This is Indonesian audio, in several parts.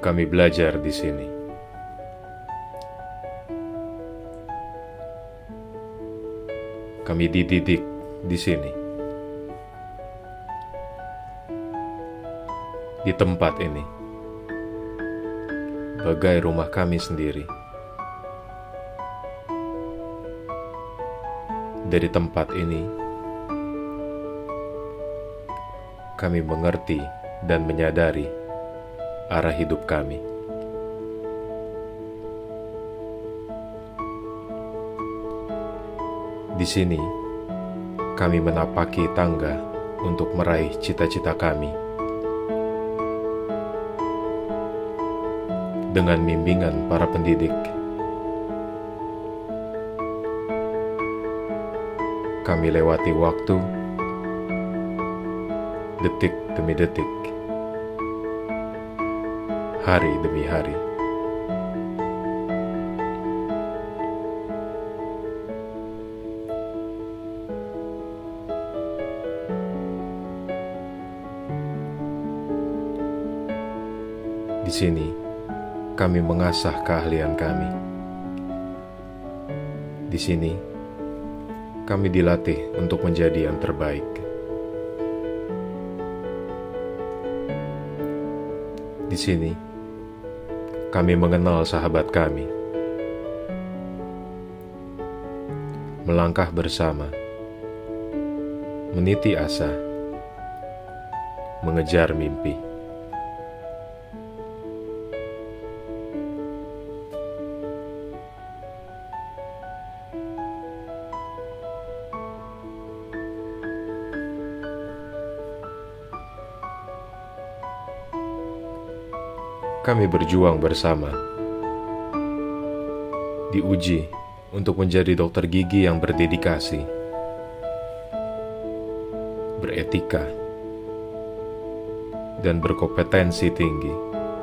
Kami belajar di sini. Kami dididik di sini. Di tempat ini, bagai rumah kami sendiri. Dari tempat ini, kami mengerti dan menyadari arah hidup kami. Di sini, kami menapaki tangga untuk meraih cita-cita kami. Dengan bimbingan para pendidik, kami lewati waktu, detik demi detik, hari demi hari. Di sini, kami mengasah keahlian kami. Di sini, kami dilatih untuk menjadi yang terbaik. Di sini, kami mengenal sahabat kami. Melangkah bersama, meniti asa, mengejar mimpi. Kami berjuang bersama, diuji untuk menjadi dokter gigi yang berdedikasi, beretika, dan berkompetensi tinggi.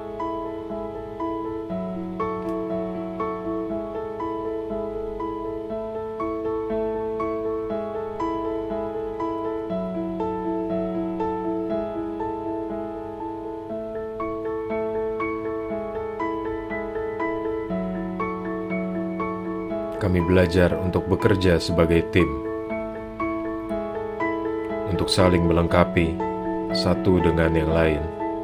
Kami belajar untuk bekerja sebagai tim, untuk saling melengkapi satu dengan yang lain.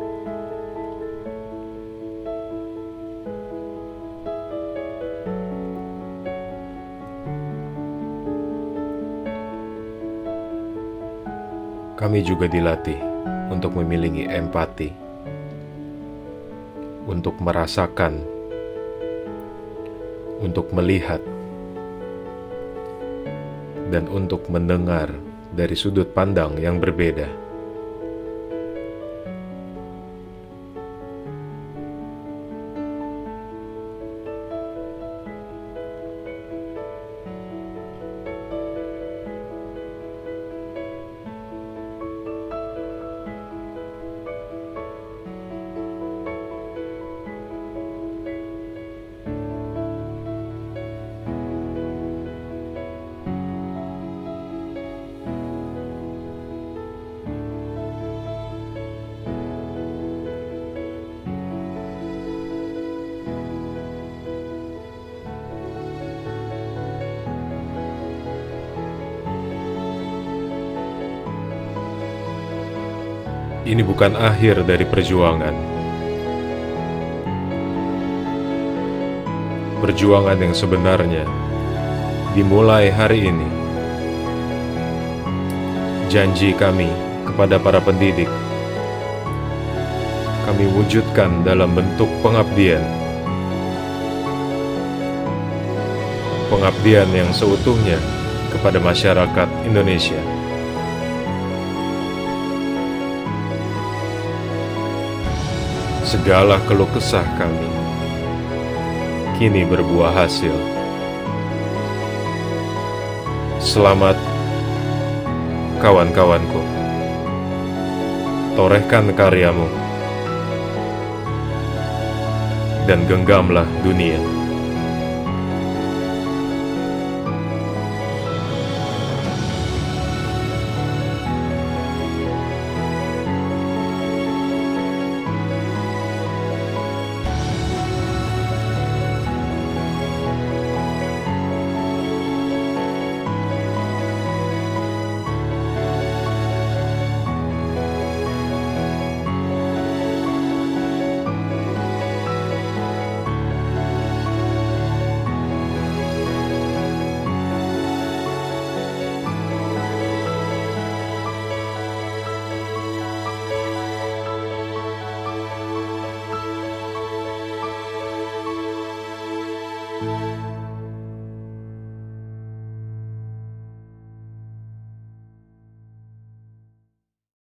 Kami juga dilatih untuk memiliki empati, untuk merasakan, untuk melihat, dan untuk mendengar dari sudut pandang yang berbeda. Ini bukan akhir dari perjuangan. Perjuangan yang sebenarnya dimulai hari ini. Janji kami kepada para pendidik, kami wujudkan dalam bentuk pengabdian. Pengabdian yang seutuhnya kepada masyarakat Indonesia. Segala keluh kesah kami kini berbuah hasil. Selamat, kawan-kawanku. Torehkan karyamu dan genggamlah dunia.